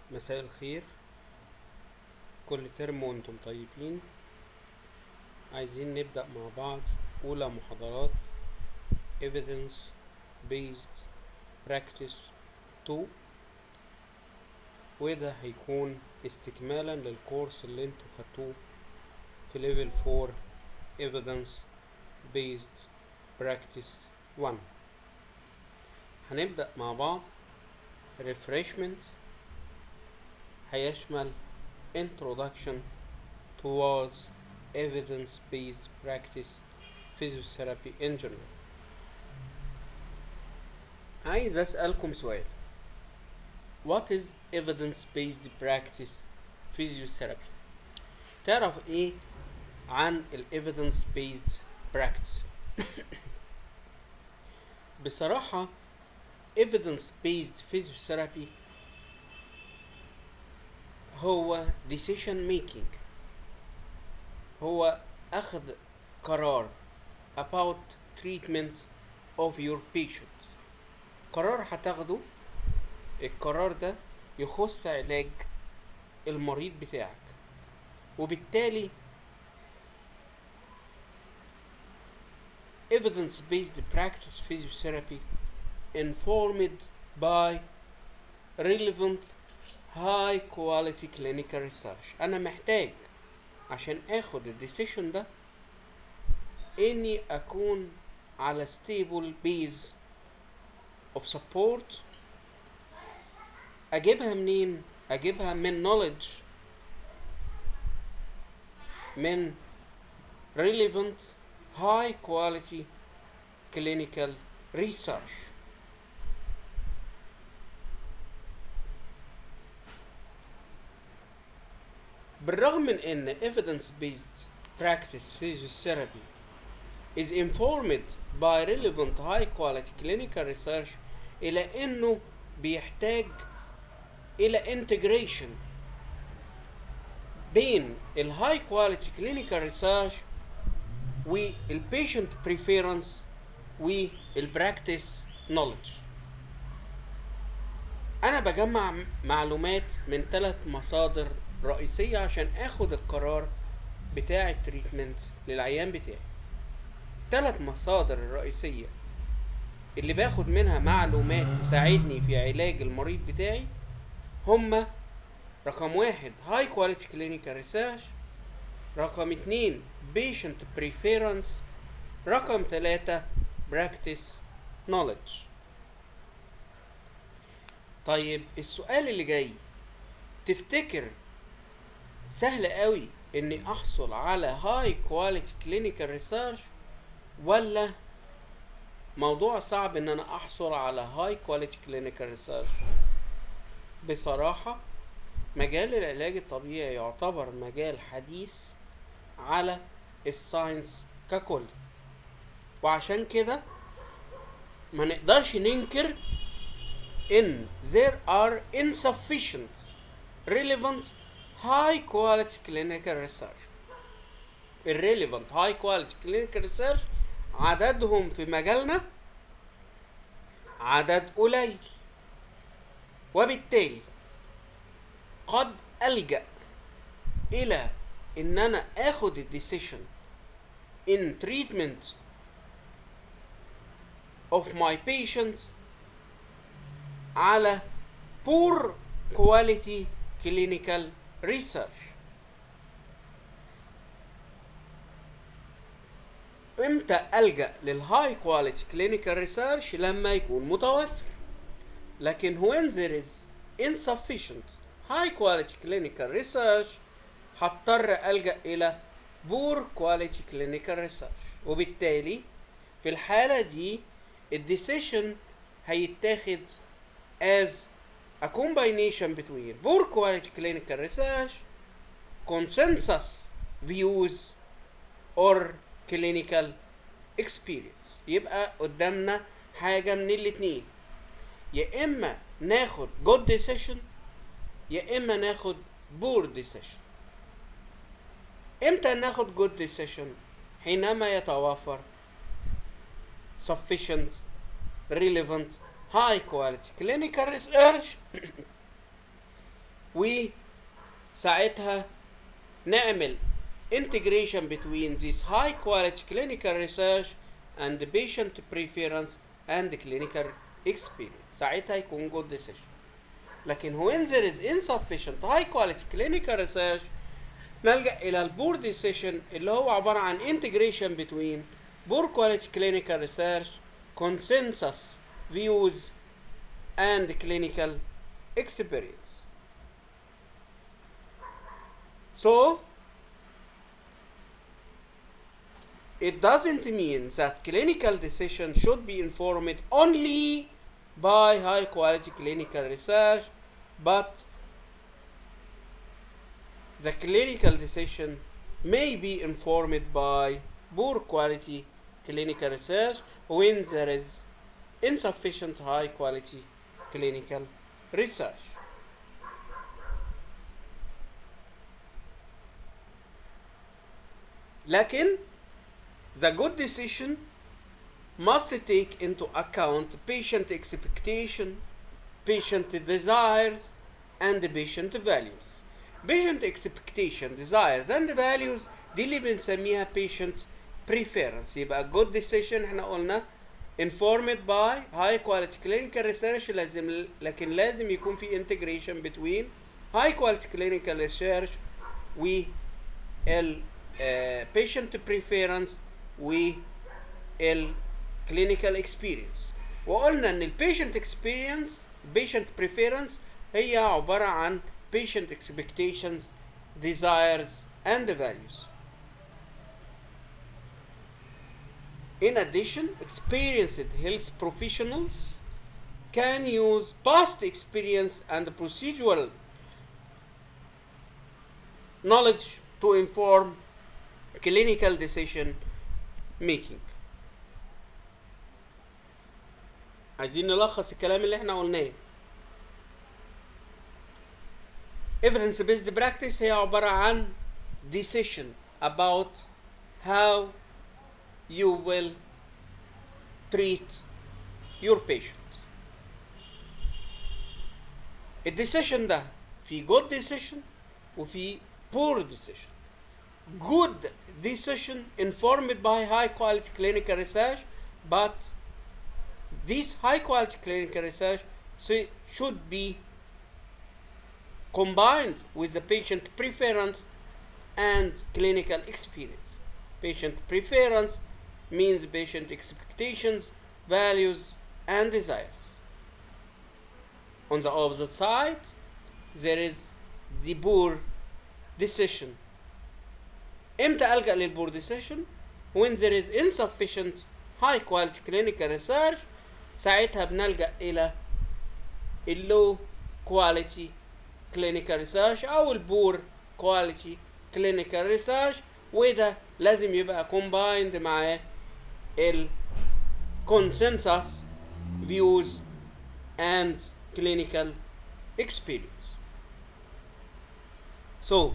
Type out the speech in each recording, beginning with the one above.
مساء الخير. كل ترم وانتم طيبين. عايزين نبدأ مع بعض أولى محاضرات Evidence Based Practice 2، وده هيكون استكمالا للكورس اللي انتوا خدتوه في ليفل 4 Evidence Based Practice 1. هنبدأ مع بعض Refreshment، هيشمل Introduction towards Evidence-Based Practice Physiotherapy in General. عايز أسألكم سؤال. What is Evidence-Based Practice Physiotherapy؟ تعرف إيه عن ال Evidence-Based Practice؟ بصراحة Evidence-Based Physiotherapy هو decision making، هو أخذ قرار about treatment of your patient. قرار هتاخده، القرار ده يخص علاج المريض بتاعك، وبالتالي evidence-based practice physiotherapy informed by relevant high quality clinical research. أنا محتاج عشان اخد الديسيشن ده اني اكون على stable base of support. اجيبها منين؟ اجيبها من knowledge، من relevant high quality clinical research. بالرغم من ان evidence-based practice physiotherapy is informed by relevant high quality clinical research، إلى إنه بيحتاج إلى integration بين ال high quality clinical research وال patient preference وال practice knowledge. أنا بجمع معلومات من 3 مصادر رئيسية عشان اخد القرار بتاع التريتمنت للعيان بتاعي. 3 مصادر الرئيسية اللي باخد منها معلومات تساعدني في علاج المريض بتاعي هما: رقم 1 high quality clinical research، رقم 2 patient preference، رقم 3 practice knowledge. طيب السؤال اللي جاي، تفتكر سهل قوي اني احصل على high quality clinical research، ولا موضوع صعب ان انا احصل على high quality clinical research؟ بصراحة مجال العلاج الطبيعي يعتبر مجال حديث على الساينس ككل، وعشان كده ما نقدرش ننكر ان there are insufficient relevant high quality clinical research. irrelevant high quality clinical research عددهم في مجالنا عدد قليل، وبالتالي قد ألجأ إلى إن أنا آخد الديسيشن in treatment of my patient على poor quality clinical research. امتى ألجأ للهاي كواليتي كلينيكال ريسيرش؟ لما يكون متوفر. لكن when there is insufficient high quality clinical research هضطر ألجأ إلى poor quality clinical research، وبالتالي في الحالة دي الديسيشن هيتاخد as a combination between poor quality clinical research, consensus views or clinical experience. يبقى قدامنا حاجة من الاتنين، يا اما ناخد good decision يا اما ناخد poor decision. امتى ناخد good decision؟ حينما يتوافر sufficient relevant high quality clinical research وساعتها نعمل integration between this high quality clinical research and the patient preference and the clinical experience. ساعتها يكون good decision. لكن when there is insufficient high quality clinical research نلجأ إلى البور decision اللي هو عبارة عن integration between poor quality clinical research, consensus views and clinical experience. So it doesn't mean that clinical decision should be informed only by high quality clinical research, but the clinical decision may be informed by poor quality clinical research when there is insufficient high quality clinical research. لكن the good decision must take into account patient expectation, patient desires, and patient values. Patient expectation, desires, and values دي اللي بنسميها patient preference. يبقى good decision احنا قلنا informed by high quality clinical research لكن لازم يكون في integration between high quality clinical research و patient preference و clinical experience. وقلنا ان patient experience patient preference هي عبارة عن patient expectations, desires, and values. In addition, experienced health professionals can use past experience and procedural knowledge to inform clinical decision making. عايزين نلخص الكلام اللي احنا قلناه. Evidence based practice هي عبارة عن decision about how you will treat your patient. الديسيشن ده في good decision وفي poor decision. Good decision informed by high quality clinical research, but this high quality clinical research should be combined with the patient preference and clinical experience. Patient preference means patient expectations, values, and desires. On the opposite side, there is the poor decision. امتى ألجأ للبور decision؟ when there is insufficient high quality clinical research. ساعتها بنلجأ إلى low quality clinical research أو البور quality clinical research، وده لازم يبقى combined مع consensus views and clinical experience. So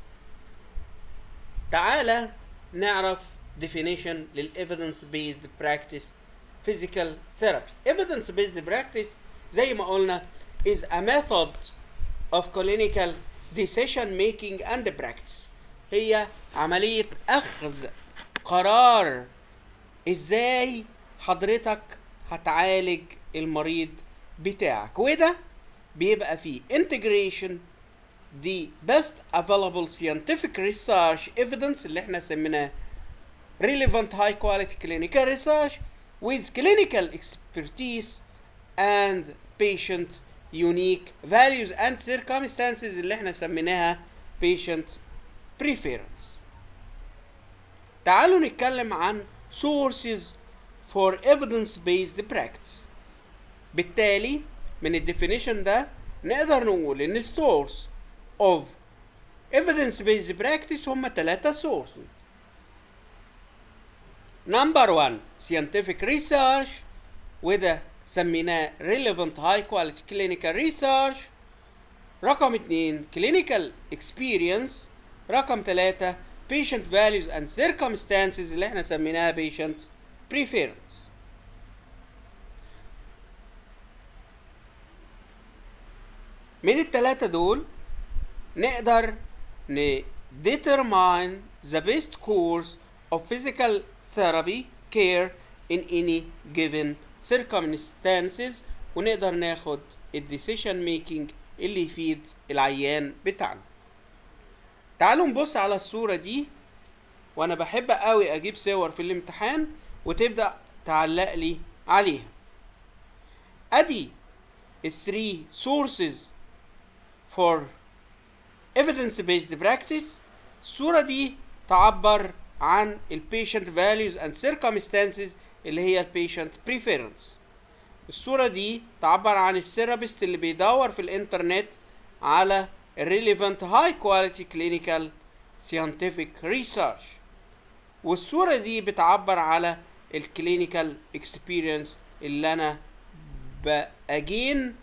تعالى نعرف definition لل evidence based practice physical therapy. Evidence based practice زي ما قلنا is a method of clinical decision making and practice. هي عملية أخذ قرار إزاي حضرتك هتعالج المريض بتاعك، وده بيبقى فيه integration the best available scientific research evidence اللي احنا سميناه relevant high quality clinical research with clinical expertise and patient unique values and circumstances اللي احنا سميناها patient preference. تعالوا نتكلم عن sources for evidence based practice. بالتالي من الديفينيشن ده نقدر نقول ان السورس of evidence based practice هم 3 sources. Number 1 scientific research وده سميناه relevant high quality clinical research. رقم 2 clinical experience. رقم 3 patient values and circumstances اللي احنا سميناها patient preference. من ال3 دول نقدر determine the best course of physical therapy care in any given circumstances، ونقدر ناخد الديسيشن ميكينج اللي يفيد العيان بتاعنا. تعالوا نبص على الصورة دي، وانا بحب قوي اجيب صور في الامتحان وتبدأ تعلق لي عليها. ادي الثري sources for evidence-based practice. الصورة دي تعبر عن ال patient values and circumstances اللي هي ال patient preference. الصورة دي تعبر عن الثيرابيست اللي بيدور في الانترنت على relevant high quality clinical scientific research. والصورة دي بتعبر على ال clinical experience اللي أنا بأجين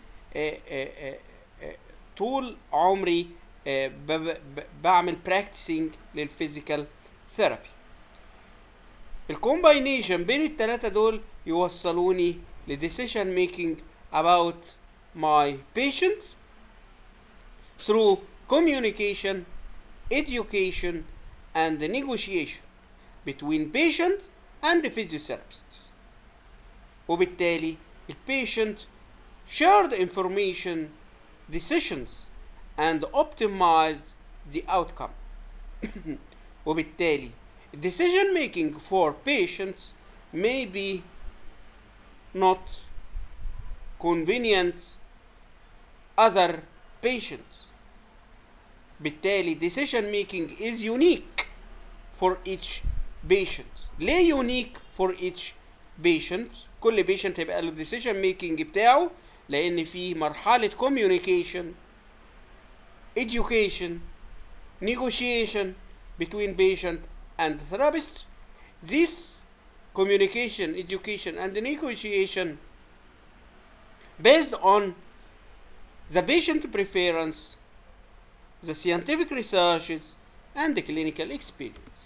طول عمري بعمل practicing للفيزيكال ثيرابي. الكومباينيشن بين التلاتة دول يوصلوني لديسيشن ميكينج about my patients through communication, education and negotiation between patient and physiotherapists. وبالتالي البيشنت shared information decisions and optimized the outcome. وبالتالي decision making for patients may be not convenient other patients. بالتالي decision making is unique for each patient. ليه unique for each patient؟ كل patient هيبقى له decision making بتاعه، لأن في مرحلة communication, education, negotiation between patient and therapist. This communication, education and negotiation based on the patient preference, the scientific researches and the clinical experience.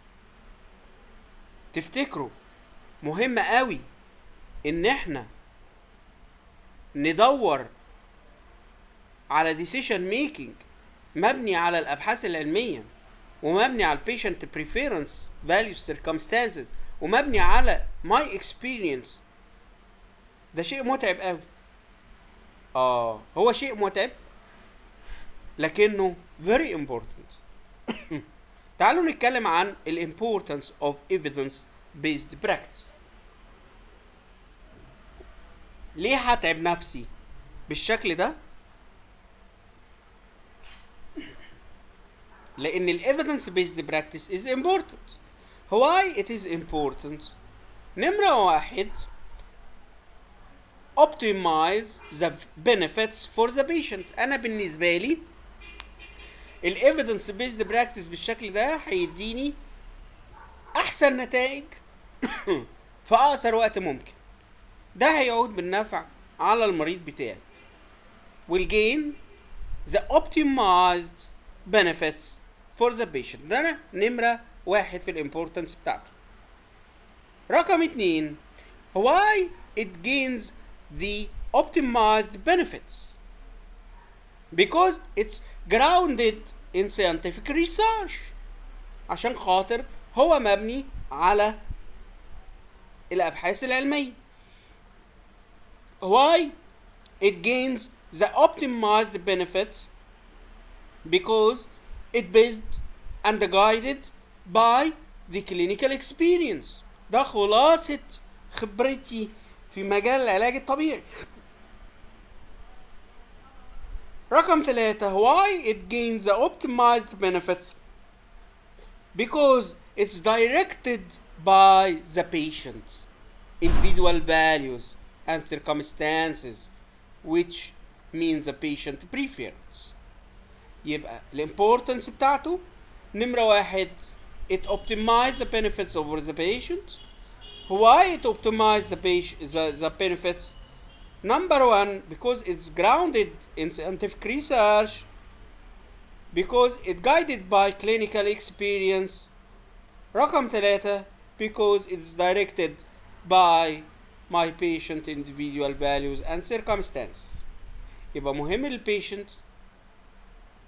تفتكروا مهم قوي ان احنا ندور على decision making مبني على الابحاث العلميه، ومبني على patient preference values circumstances، ومبني على my experience. ده شيء متعب قوي. هو شيء متعب لكنه very important. تعالوا نتكلم عن ال importance of evidence based practice. ليه هتعب نفسي بالشكل ده؟ لأن ال evidence based practice is important. Why it is important؟ نمرة واحد optimize the benefits for the patient. أنا بالنسبة لي ال evidence based practice بالشكل ده هيديني أحسن نتائج في أقصر وقت ممكن. ده هيعود بالنفع على المريض بتاعي. will gain the optimized benefits for the patient. ده أنا نمرة واحد في الامبورتنس بتاعته. رقم 2 why it gains the optimized benefits؟ because it's grounded in scientific research. عشان خاطر هو مبني على الأبحاث العلمية. why it gains the optimized benefits؟ because it based and guided by the clinical experience. ده خلاصة خبرتي في مجال العلاج الطبيعي. رقم 3 why it gains the optimized benefits؟ because it's directed by the patient individual values and circumstances, which means the patient preference. يبقى الامبورتنس بتاعته نمرة واحد it optimize the benefits over the patient. Why it optimize the benefits؟ number one because it's grounded in scientific research, because it guided by clinical experience. رقم 3 because it's directed by my patient individual values and circumstances. يبقى مهم للبيشنت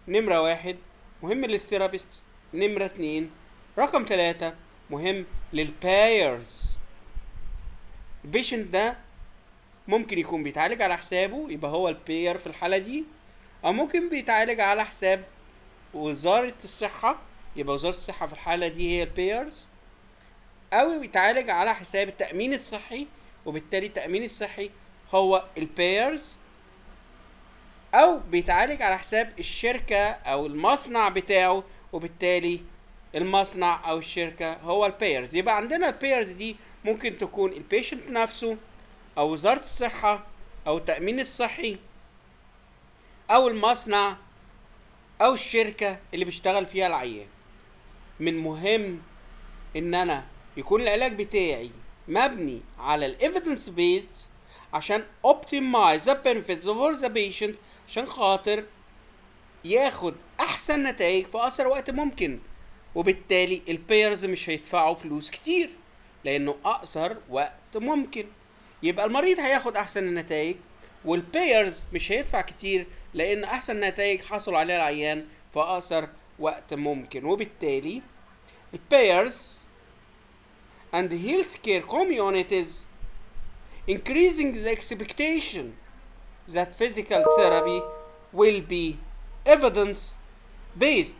نمرة 1 مهم للثيرابيست. نمرة 2 رقم 3 مهم للبايرز. البيشنت ده ممكن يكون بيتعالج على حسابه، يبقى هو الباير في الحالة دي، او ممكن بيتعالج على حساب وزارة الصحة، يبقى وزارة الصحة في الحالة دي هي البايرز، او بيتعالج على حساب التأمين الصحي، وبالتالي التأمين الصحي هو البايرز، او بيتعالج على حساب الشركة او المصنع بتاعه، وبالتالي المصنع او الشركة هو البايرز. يبقى عندنا البايرز دي ممكن تكون البيشنت نفسه، او وزارة الصحة، او التأمين الصحي، او المصنع، او الشركة اللي بيشتغل فيها العيان. من مهم ان انا يكون العلاج بتاعي مبني على الايفيدنس بيست عشان optimize the benefits for the patient، عشان خاطر ياخد احسن نتائج في اسرع وقت ممكن، وبالتالي البايرز مش هيدفعوا فلوس كتير لانه اقصر وقت ممكن. يبقى المريض هياخد احسن النتائج، والبايرز مش هيدفع كتير لان احسن نتائج حصل عليها العيان في اقصر وقت ممكن. وبالتالي البايرز and the healthcare communities increasing the expectation that physical therapy will be evidence based.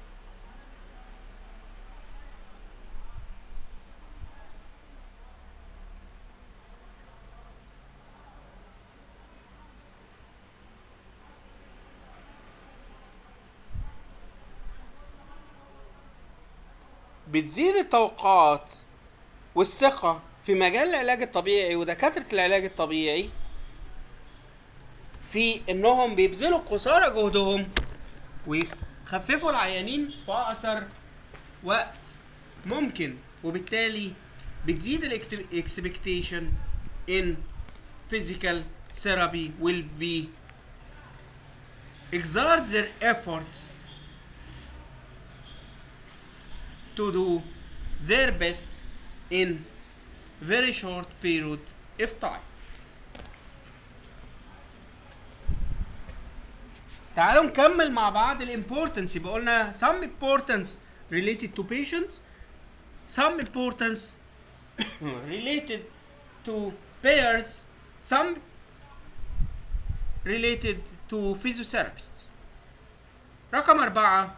بتزيد التوقعات والثقة في مجال العلاج الطبيعي ودكاترة العلاج الطبيعي في انهم بيبذلوا قصارى جهدهم ويخففوا العيانين في اقصر وقت ممكن، وبالتالي بتزيد الاكسبكتيشن in physical therapy will be exert their effort to do their best in very short period of time. تعالوا نكمل مع بعض الامبورتنس. يبقى قلنا some importance related to patients, some importance related to payers, some related to physiotherapists. رقم 4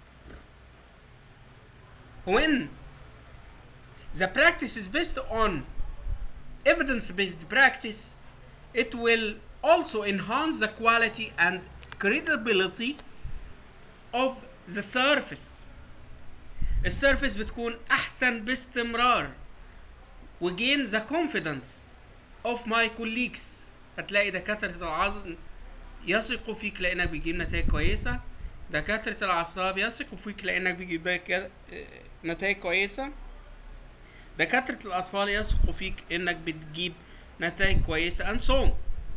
when the practice is based on evidence-based practice, it will also enhance the quality and credibility of the service. السيرفيس بتكون احسن باستمرار، وgain the confidence of my colleagues. هتلاقي دكاترة العظم يثقوا فيك لانك بتجيب نتائج كويسة، دكاترة الاعصاب يثقوا فيك لانك بتجيب نتائج كويسة، دكاترة الأطفال يثقوا فيك إنك بتجيب نتائج كويسة and so on.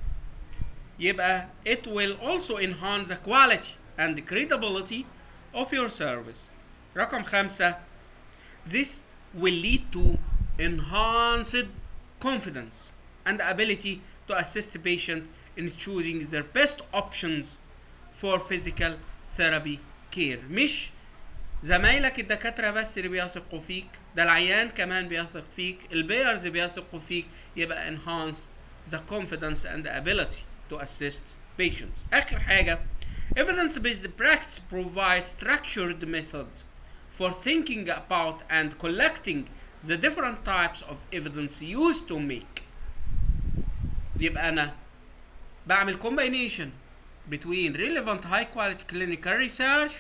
يبقى it will also enhance the quality and the credibility of your service. رقم 5 this will lead to enhanced confidence and ability to assist the patient in choosing their best options for physical therapy care. مش زمايلك الدكاترة بس اللي بيثقوا فيك، ده العيان كمان بيثق فيك، البيرز بيثقوا فيك. يبقى enhance the confidence and the ability to assist patients. آخر حاجة evidence-based practice provides structured method for thinking about and collecting the different types of evidence used to make. يبقى أنا بعمل combination between relevant high quality clinical research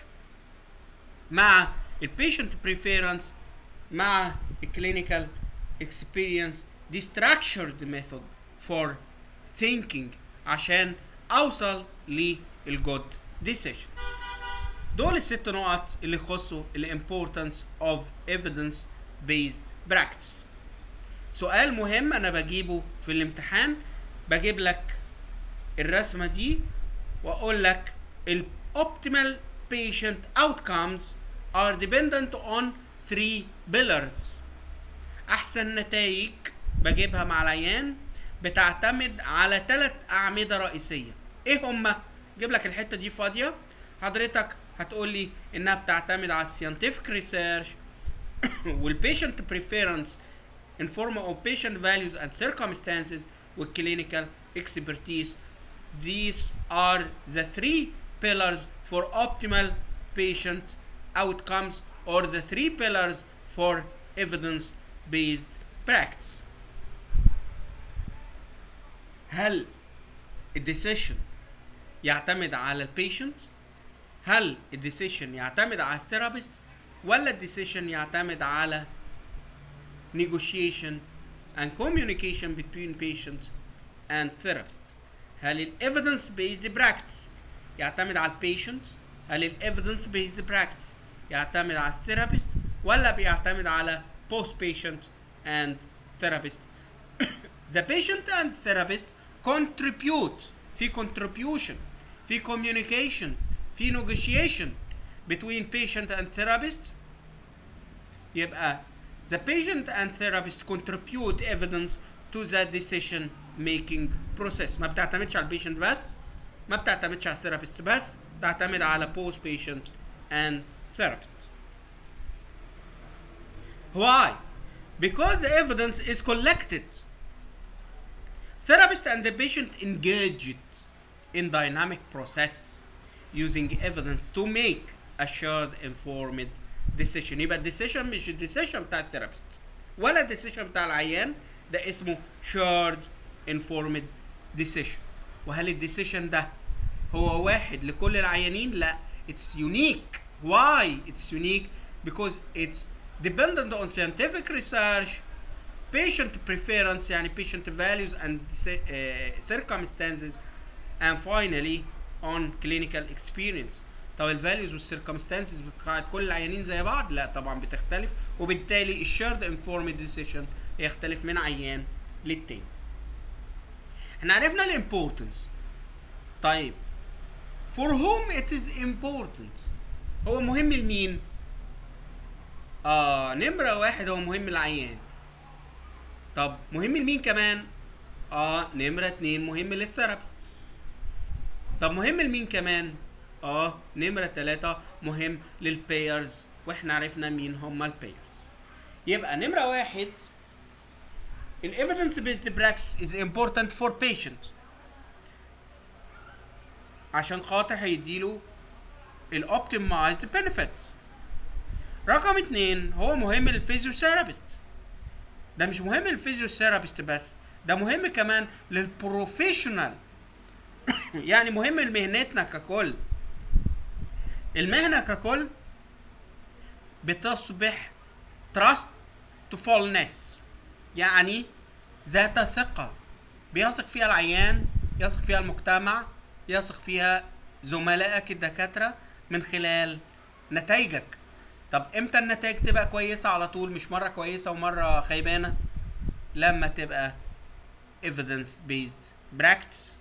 مع البيشنت preference مع الكلينيكال experience. دي structured method for thinking عشان اوصل للجود decision. دول ال6 نقط اللي يخصوا الامبورتنس of evidence based practice. سؤال مهم انا بجيبه في الامتحان، بجيب لك الرسمة دي واقول لك ال optimal patient outcomes are dependent on 3 pillars. احسن نتائج بجيبها مع العيان بتعتمد على 3 اعمدة رئيسية. ايه هما؟ جيب لك الحتة دي فاضية، حضرتك هتقول لي انها بتعتمد على scientific research والpatient preference in form of patient values and circumstances والclinical expertise. These are the three pillars for optimal patient outcomes or the three pillars for evidence-based practice. هل الديسيشن يعتمد على البيشنت؟ هل الديسيشن يعتمد على الثيرابيست؟ ولا الديسيشن يعتمد على negotiation and communication between patient and therapist؟ هل ال evidence based practice يعتمد على البيشنت؟ هل ال evidence based practice يعتمد على الثيرابيست؟ ولا بيعتمد على both patient and therapist؟ The patient and therapist contribute في contribution في communication في negotiation between patient and therapist. يبقى the patient and therapist contribute evidence to the decision making process. ما بتعتمدش على البيشنت بس، ما بتعتمدش على الثيرابيست بس، بتعتمد على both patient and therapist. Why? Because the evidence is collected. Therapist and the patient engaged in dynamic process using evidence to make a shared informed decision. يبقى الديسيشن مش الديسيشن بتاع الثيرابيست ولا الديسيشن بتاع العيان، ده اسمه shared informed decision. وهل الديسيشن ده هو واحد لكل العيانين؟ لا، it's unique. Why it's unique? Because it's dependent on scientific research, patient preference يعني patient values and circumstances, and finally on clinical experience. طب الفاليوز والسيركمستانسز بتاعت كل العيانين زي بعض؟ لا طبعا بتختلف، وبالتالي الشيرد انفورمد ديسيشن يختلف من عيان للتاني. احنا عرفنا الامبورتنس. طيب for whom it is important؟ هو مهم لمين؟ نمرة واحد هو مهم للعيان. طب مهم لمين كمان؟ نمرة اتنين مهم للثيرابيست. طب مهم لمين كمان؟ نمرة تلاتة مهم للبايرز، واحنا عرفنا مين هما البايرز. يبقى نمرة واحد ال evidence based practice is important for patient عشان خاطر هيديله ال optimized benefits. رقم اتنين هو مهم للفيزيوثيرابيست. ده مش مهم للفيزيوثيرابيست بس، ده مهم كمان للبروفيشنال يعني مهم لمهنتنا ككل. المهنة ككل بتصبح trustfulness يعني ذات ثقة، بيثق فيها العيان، يثق فيها المجتمع، يثق فيها زملائك الدكاترة من خلال نتائجك. طب امتى النتائج تبقى كويسة على طول، مش مرة كويسة ومرة خيبانة؟ لما تبقى evidence based practice.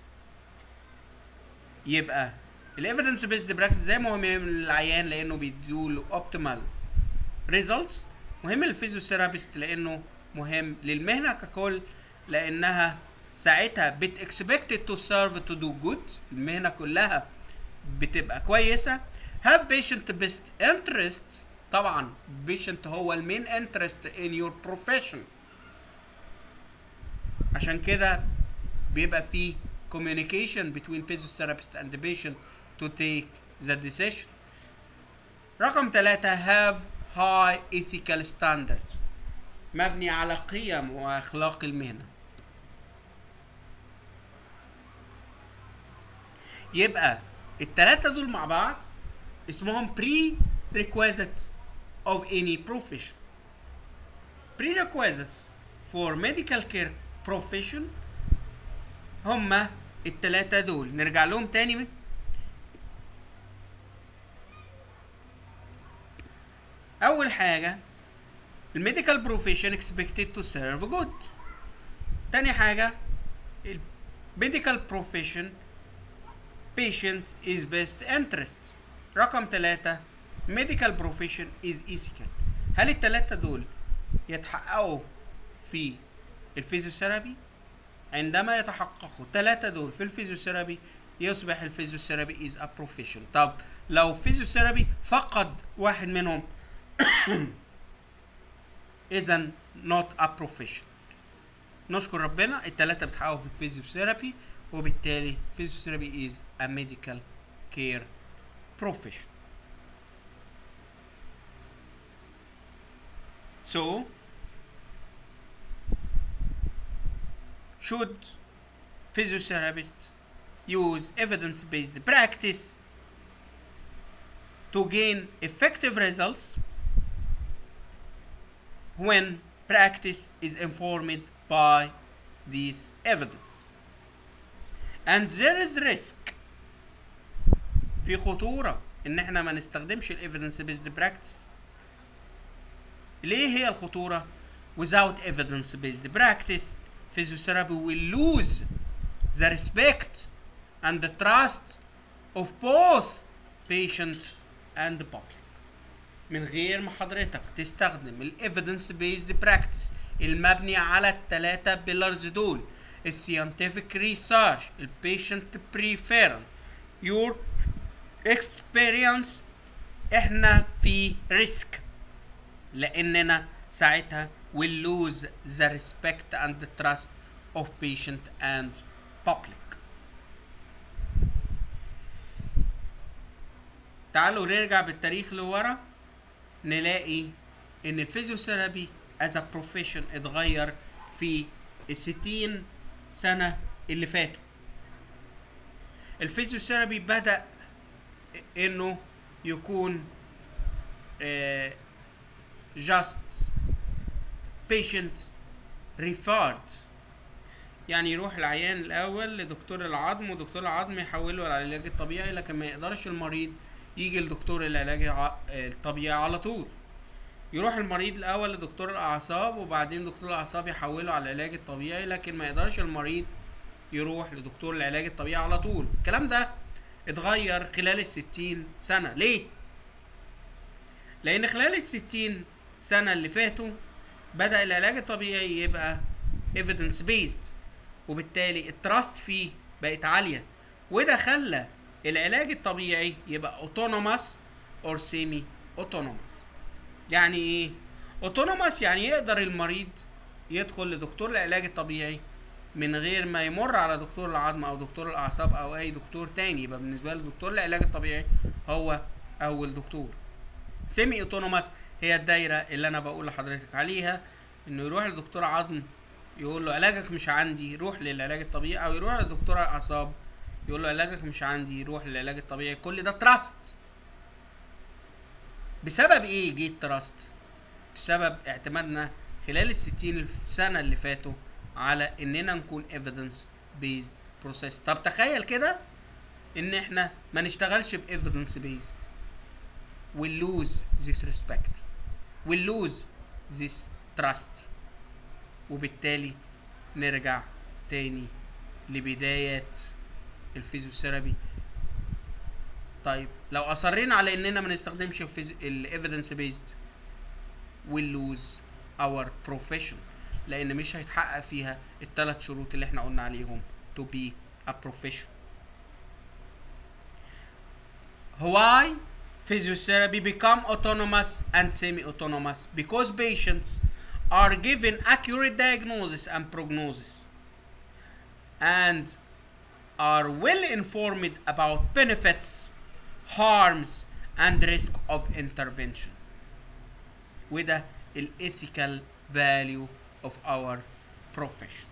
يبقى ال evidence based practice زي ما هو مهم للعيان لانه بيديله optimal results، مهم للفيزيوثيرابيست لانه مهم للمهنة ككل، لانها ساعتها expected to serve to do good، المهنة كلها بتبقى كويسة. have patient best interest، طبعا patient هو المين interest in your profession، عشان كده بيبقى فيه communication between physiotherapist and the patient to take the decision. رقم 3 have high ethical standards، مبني على قيم واخلاق المهنة. يبقى التلاتة دول مع بعض اسمهم prerequisites of any profession. prerequisites for medical care profession هما التلاتة دول، نرجع لهم تاني. أول حاجة الميديكال بروفيشن expected to serve good. تاني حاجة الميديكال بروفيشن patient is best interest. رقم 3 medical profession is ethical. هل التلاتة دول يتحققوا في الفيزيوثيرابي؟ عندما يتحققوا التلاتة دول في الفيزيوثيرابي يصبح الفيزيوثيرابي از ا بروفيشن. طب لو فيزيوثيرابي فقد واحد منهم اذا نوت ا بروفيشن. نشكر ربنا الثلاثه بتحققوا في الفيزيوثيرابي، وبالتالي فيزيوثيرابي از ا ميديكال كير بروفيشن. So should physiotherapists use evidence-based practice to gain effective results when practice is informed by this evidence? And there is risk، في خطورة ان احنا ما نستخدمش ال evidence-based practice. ليه هي الخطورة؟ without evidence-based practice physiotherapy will lose the respect and the trust of both patients and the public. من غير ما حضرتك تستخدم ال evidence-based practice المبني على الثلاثة pillars دول، ال scientific research، ال patient preference، your experience، احنا في risk، لأننا ساعتها will lose the respect and the trust of patient and public. تعالوا نرجع بالتاريخ لورا، نلاقي ان الفيزيوثيرابي as a profession اتغير في ال60 سنة اللي فاتوا. الفيزيوثيرابي بدأ انه يكون just patient referred، يعني يروح العيان الاول لدكتور العظم، ودكتور العظم يحوله على العلاج الطبيعي، لكن ما يقدرش المريض يجي لدكتور العلاج الطبيعي على طول. يروح المريض الاول لدكتور الاعصاب، وبعدين دكتور الاعصاب يحوله على العلاج الطبيعي، لكن ما يقدرش المريض يروح لدكتور العلاج الطبيعي على طول. الكلام ده اتغير خلال ال60 سنة. ليه؟ لان خلال ال60 سنة اللي فاتوا بدأ العلاج الطبيعي يبقى evidence based، وبالتالي التراست فيه بقت عالية، وده خلى العلاج الطبيعي يبقى autonomous or semi autonomous. يعني ايه autonomous؟ يعني يقدر المريض يدخل لدكتور العلاج الطبيعي من غير ما يمر على دكتور العظم او دكتور الاعصاب او اي دكتور تاني، يبقى بالنسبة له دكتور العلاج الطبيعي هو اول دكتور. سيمي اوتونوماس هي الدايره اللي انا بقول لحضرتك عليها، انه يروح لدكتور عظم يقول له علاجك مش عندي، روح للعلاج الطبيعي، او يروح لدكتور اعصاب يقول له علاجك مش عندي، روح للعلاج الطبيعي. كل ده تراست. بسبب ايه جه التراست؟ بسبب اعتمادنا خلال ال60 سنه اللي فاتوا على اننا نكون evidence based process. طب تخيل كده ان احنا ما نشتغلش ب evidence based، we'll lose this respect، we'll lose this trust، وبالتالي نرجع تاني لبدايات الفيزيوثيرابي. طيب لو اصرينا على اننا ما نستخدمش ال evidence based we'll lose our profession، لان مش هيتحقق فيها الثلاث شروط اللي احنا قلنا عليهم to be a profession. Why physiotherapy become autonomous and semi-autonomous? Because patients are given accurate diagnosis and prognosis and are well informed about benefits, harms and risk of intervention. وده ال ethical value of our profession.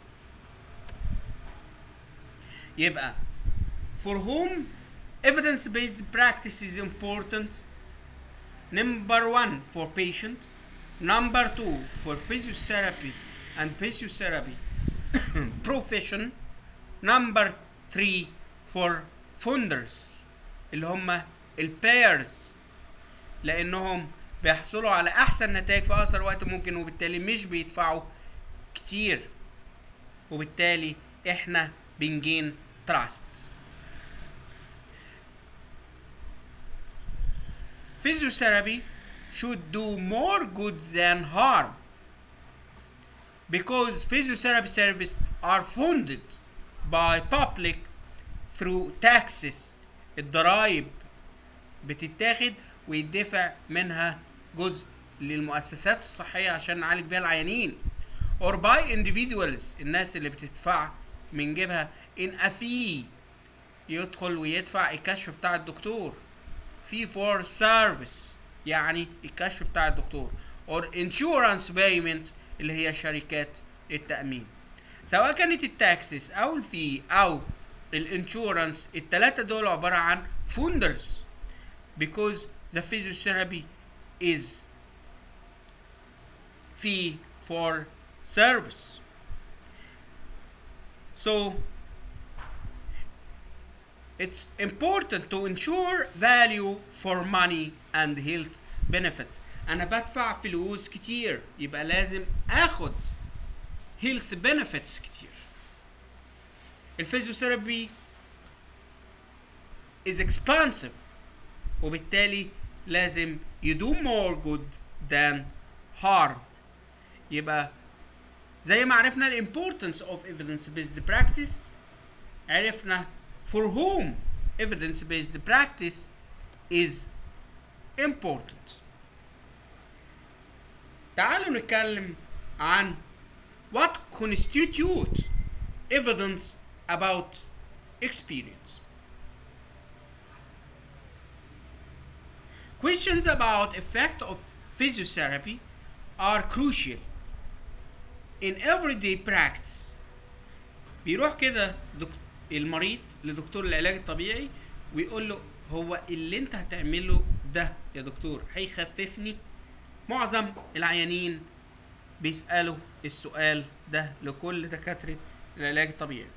يبقى for whom evidence-based practice is important: number 1 for patient, number 2 for physiotherapy and physiotherapy profession, number 3 for funders اللي هم البايرز، لانهم بيحصلوا على احسن نتائج في اقصر وقت ممكن، وبالتالي مش بيدفعوا كتير، وبالتالي احنا بنجين تراست. Physiotherapy should do more good than harm because physiotherapy services are funded by public through taxes. الضرايب بتتاخد ويدفع منها جزء للمؤسسات الصحية عشان نعالج بيها العيانين. or by individuals، الناس اللي بتدفع من جيبها in a fee، يدخل ويدفع الكشف بتاع الدكتور. fee for service يعني الكشف بتاع الدكتور. or insurance payment اللي هي شركات التأمين. سواء كانت التاكسس او الفي او الانشورنس، التلاتة دول عبارة عن funders because the physiotherapy is fee for service. So it's important to ensure value for money and health benefits. انا بدفع فلوس كتير يبقى لازم اخد health benefits كتير. الفيزيوثيرابي is expensive وبالتالي لازم you do more good than harm. يبقى زي ما عرفنا ال importance of evidence-based practice، عرفنا for whom evidence-based practice is important. تعالوا نتكلم عن what constitutes evidence about experience. Questions about effect of physiotherapy are crucial in everyday practice. بيروح كده المريض لدكتور العلاج الطبيعي ويقول له هو اللي انت هتعمله ده يا دكتور هيخففني؟ معظم العيانين بيسألوا السؤال ده لكل دكاترة العلاج الطبيعي.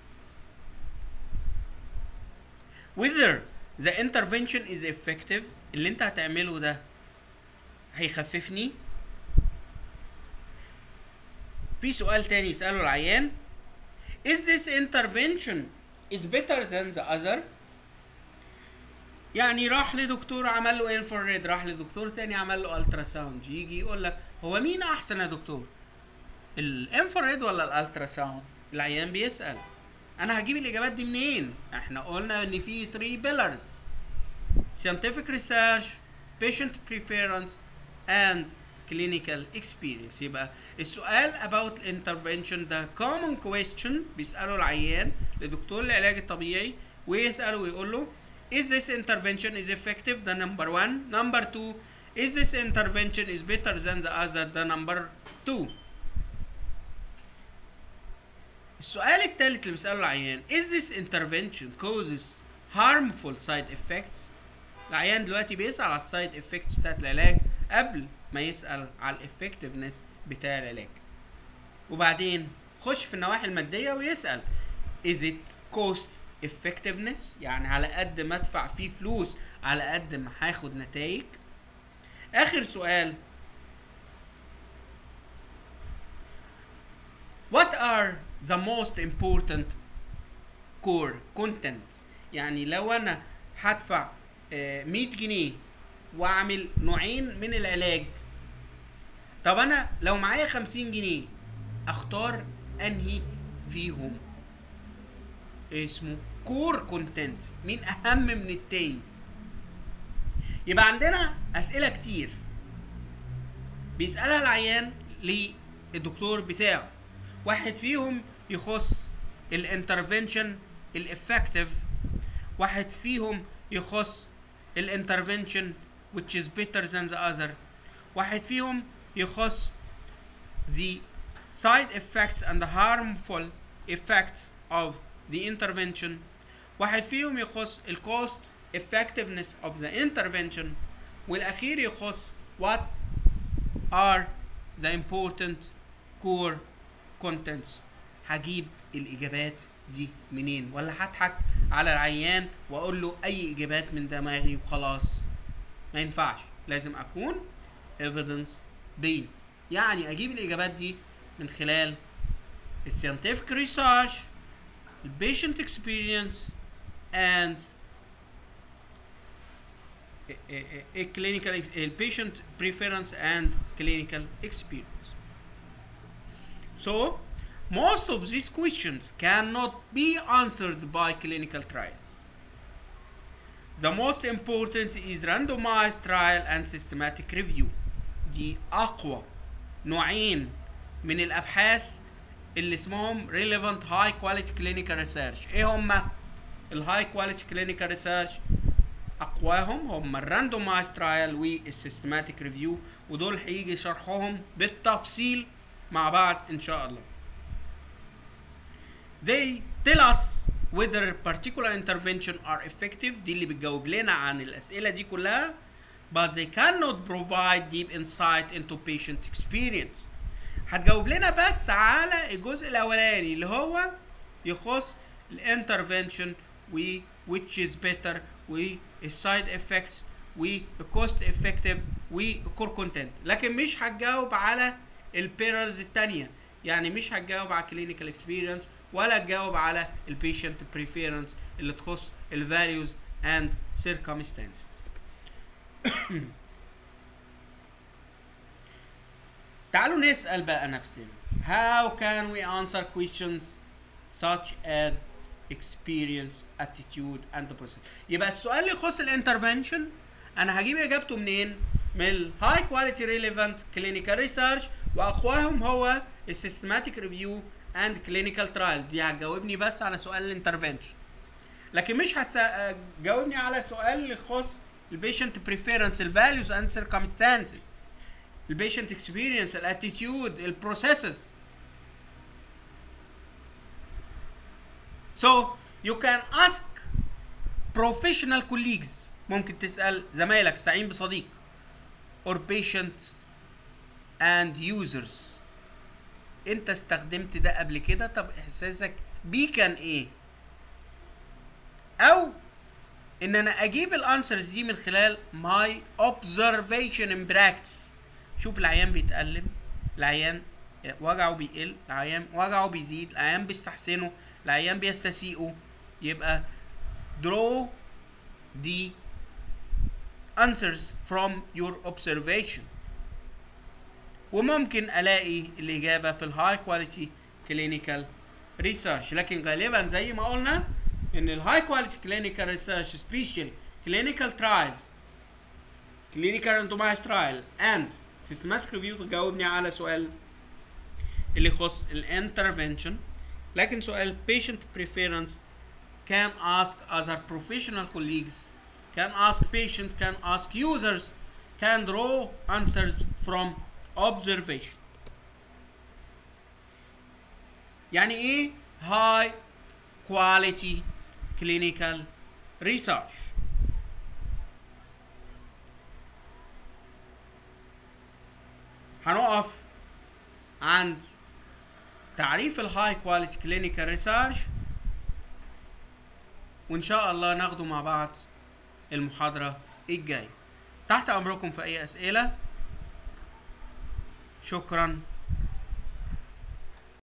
Whether the intervention is effective، اللي انت هتعمله ده هيخففني؟ في سؤال تاني يسأله العيان، is this intervention is better than the other؟ يعني راح لدكتور عمل له انفراريد، راح لدكتور تاني عمل له الترا ساوند، يجي يقول لك هو مين احسن يا دكتور؟ الانفراريد ولا الالترا ساوند؟ العيان بيسأل انا هجيب الاجابات دي منين؟ احنا قلنا ان في 3 pillars: scientific research, patient preference and clinical experience. يبقى السؤال about intervention ده common question بيسأله العيان لدكتور العلاج الطبيعي، ويسأله ويقول له is this intervention is effective؟ ده number 1. number 2 is this intervention is better than the other؟ ده number 2. السؤال الثالث اللي بيسأله العيان is this intervention causes harmful side effects؟ العيان دلوقتي بيسأل على السايد افكتس بتاعت العلاج قبل ما يسأل على الافكتفنس بتاع العلاج. وبعدين خش في النواحي المادية ويسأل is it cost effectiveness؟ يعني على قد ما ادفع فيه فلوس على قد ما هاخد نتائج. آخر سؤال what are the most important core content؟ يعني لو انا هدفع 100 جنيه واعمل نوعين من العلاج، طب انا لو معايا 50 جنيه اختار انهي فيهم؟ اسمه كور كونتنت، مين اهم من التاني. يبقى عندنا اسئله كتير بيسالها العيان للدكتور بتاعه. واحد فيهم يخص الانترفنشن الافكتيف، واحد فيهم يخص الانترفنشن which is better than the other، واحد فيهم يخص the side effects and the harmful effects of the intervention، واحد فيهم يخص ال cost effectiveness of the intervention، والاخير يخص what are the important core contents. هجيب الاجابات دي منين؟ ولا هضحك على العيان واقول له اي اجابات من دماغي وخلاص؟ ما ينفعش، لازم اكون evidence based، يعني اجيب الاجابات دي من خلال scientific research, patient experience and clinical patient preference and clinical experience. So Most of these questions cannot be answered by clinical trials. The most important is randomized trial and systematic review. دي أقوى نوعين من الأبحاث اللي اسمهم relevant high quality clinical research. إيه هما الهاي كواليتي clinical research؟ أقواهم هما الراندومايز ترايل والسيستماتيك ريفيو، ودول هيجي شرحهم بالتفصيل مع بعض إن شاء الله. They tell us whether particular intervention are effective. دي اللي بتجاوب لنا عن الأسئلة دي كلها. But they cannot provide deep insight into patient experience. هتجاوب لنا بس على الجزء الأولاني اللي هو يخص الانترفنشن و which is better والسايد افكتس والكوست افكتيف والكور كونتنت، لكن مش هتجاوب على البيررز التانية. يعني مش هتجاوب على clinical experience ولا تجاوب على البيشنت بريفيرنس اللي تخص الفاليوز اند circumstances. تعالوا نسأل بقى نفسنا how can we answer questions such as experience, attitude and process. يبقى السؤال اللي يخص الانترفنشن انا هجيب اجابته منين؟ من الهاي كواليتي ريليفنت كلينيكال ريسيرش، واقواهم هو السيستماتيك ريفيو اند كلينيكال ترايل. دي هتجاوبني بس على سؤال الانترفنشن، لكن مش هتجاوبني على سؤال اللي يخص البيشنت بريفيرنس، الفاليوز اند سيركمستانسز، البيشنت اكسبيرينس، الاتيتيود، البروسيسز. So you can ask professional colleagues، ممكن تسأل زمايلك، استعين بصديق، or patients and users. انت استخدمت ده قبل كده؟ طب احساسك بيه كان ايه؟ او ان انا اجيب الانسرز دي من خلال my observation in practice. شوف العيان بيتألم، العيان وجعه بيقل، العيان وجعه بيزيد، العيان بيستحسنه، العيان بيستسيئه. يبقى draw the answers from your observation. وممكن الاقي الاجابه في الهاي كواليتي كلينيكال ريسيرش، لكن غالبا زي ما قلنا ان الهاي كواليتي كلينيكال ريسيرش سبيشالي كلينيكال ترايلز، كلينيكال راندومايزد ترايل اند سيستماتيك ريفيو تجاوبني على سؤال اللي يخص الانترفنشن. لكن سؤال patient preference can ask other professional colleagues, can ask patient, can ask users, can draw answers from observation. يعني ايه high quality clinical research؟ هنقف عند تعريف الهاي كواليتي كلينيكال ريسيرش، وان شاء الله ناخده مع بعض المحاضرة الجاية. تحت امركم في اي اسئلة. شكرا.